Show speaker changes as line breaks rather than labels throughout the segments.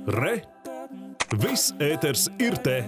Re! Viss ēters ir te!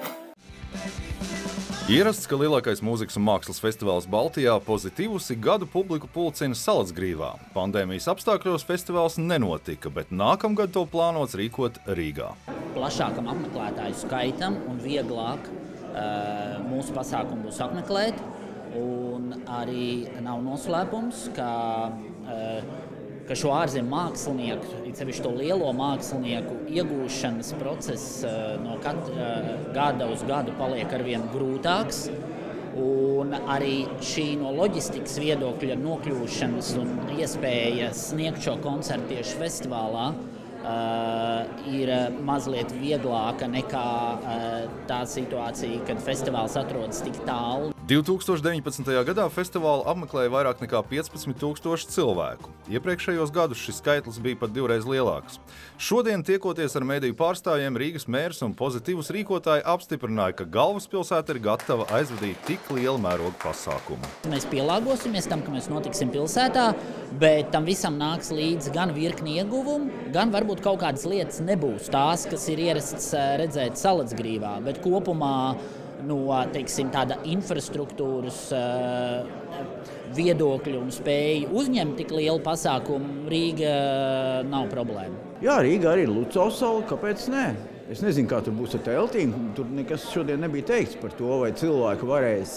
Ierasts, ka lielākais mūzikas un mākslas festivāls Baltijā Pozitīvusi gadu publiku pulcina Salacgrīvā. Pandēmijas apstākļos festivāls nenotika, bet nākamgad to plānots rīkot Rīgā.
Plašākam apmeklētāju skaitam un vieglāk mūsu pasākumu būs apmeklēt. Un arī nav noslēpums, ka šo ārzemju mākslinieku, it sevišķi to lielo mākslinieku iegūšanas process no gada uz gadu paliek arvien grūtāks. Un arī šī no loģistikas viedokļa nokļūšanas un iespēja sniegt šo koncertu tieši festivālā ir mazliet vieglāka nekā tā situācija, kad festivāls atrodas tik tālu.
2019. gadā festivālu apmeklēja vairāk nekā 15,000 cilvēku. Iepriekšējos gadus šis skaitlis bija pat 2 reizes lielāks. Šodien, tiekoties ar mediju pārstāvjiem, Rīgas mērs un Pozitīvus rīkotāji apstiprināja, ka galvaspilsēta ir gatava aizvadīt tik lielu mērogu pasākumu.
Mēs pielāgosimies tam, ka mēs notiksim pilsētā, bet tam visam nāks līdzi gan virkni ieguvumu, gan varbūt kaut kādas lietas nebūs tās, kas ir ierasts redzēt Salacgrīvā, bet kopumā no, teiksim, tāda infrastruktūras viedokļa un spēja uzņemt tik lielu pasākumu Rīga nav problēma.
Jā, Rīga arī ir Lucavas sala, kāpēc nē? Es nezinu, kā tur būs ar teltīm, tur nekas šodien nebija teikts par to, vai cilvēki varēs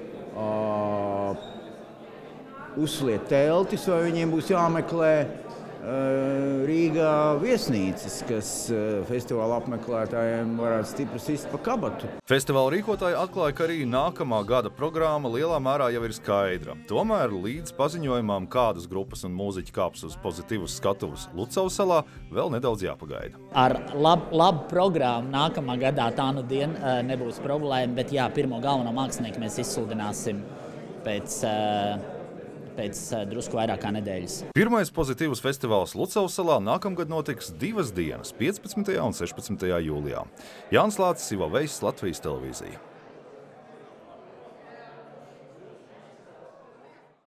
uzsliet teltis, vai viņiem būs jāmeklē Rīgā viesnīcas, kas festivāla apmeklētājiem varētu stipri sist pa kabatu.
Festivāla rīkotāji atklāja, ka arī nākamā gada programma lielā mērā jau ir skaidra. Tomēr līdz paziņojumam, kādas grupas un mūziķi kāps uz Pozitīvus skatuves Lucavas salā, vēl nedaudz jāpagaida.
Ar labu programmu nākamā gadā tā nu dien nebūs problēma, bet jā, pirmo galveno mākslinieku mēs izsludināsim pēc drusku vairāk kā nedēļas.
Pirmais Pozitīvus festivāls Lucavas salā nākamgad notiks 2 dienas, 15. un 16. jūlijā. Jānis Lācis, Ivo Veiss, Latvijas televīzija.